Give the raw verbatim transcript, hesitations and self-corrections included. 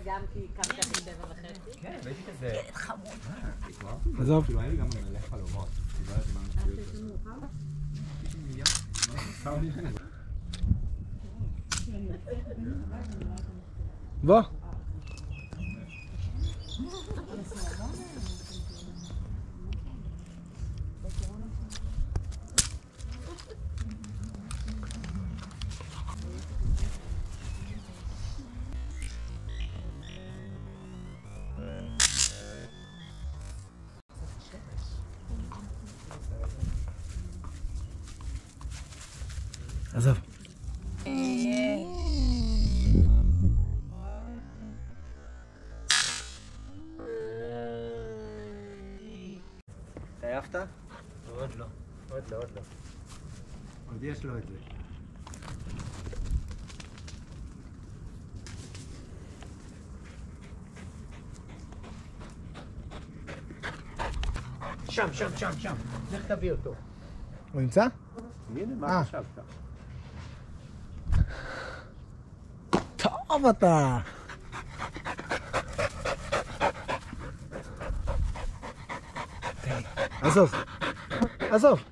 גם כי קמת בשבע וחצי? כן, והייתי כזה... ילד חמוד. עזוב. כאילו, היה לי גם מלא חלומות. כאילו, לא יודעת מה מציאות. בוא. עזוב. התעייפת? עוד לא. עוד לא, עוד לא. עוד יש לו את זה. שם, שם, שם, שם. לך תביא אותו. הוא נמצא? הנה, מה חשבת? טוב אתה. עזוב. עזוב.